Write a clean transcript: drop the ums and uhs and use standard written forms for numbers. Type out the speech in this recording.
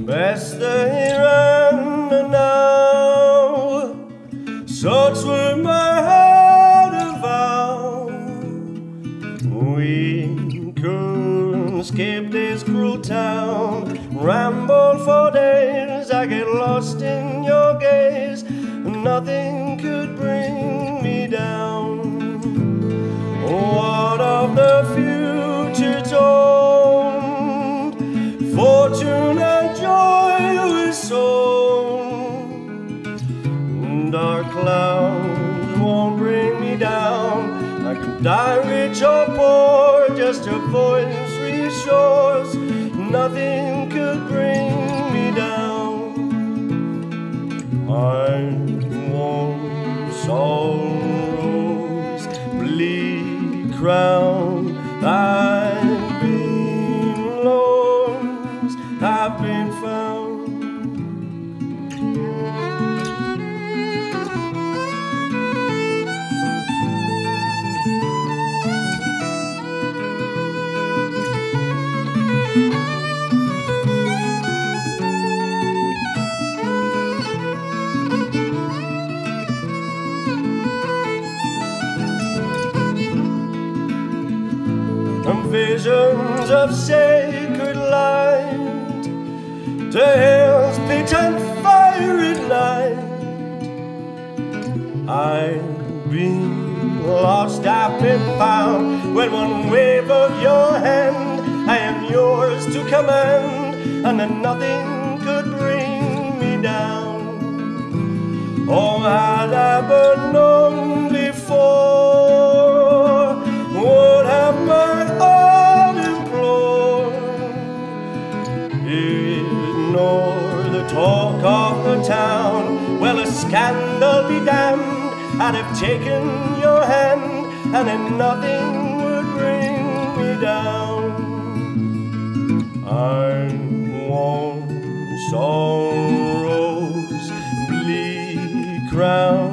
As they ran now, such were my heart and vow. We could escape this cruel town, ramble for days. I get lost in your gaze, nothing could bring me down. What of the future told? Fortune and joy we sown. Dark clouds won't bring me down. I could die rich or poor, just a voice reassures. Nothing could bring me down. I won't sorrow's bleak crown. I've been lost, I've been found. Visions of sacred light, to hell's pit and fiery night. I've been lost, I've been found. When one wave of your hand, I am yours to command, and then nothing could bring me down. Oh, had I but known before, would have my heart implored. Ignore the talk of the town. Well, a scandal be damned. I'd have taken your hand, and then nothing would bring me down. I want sorrow's bleak crown.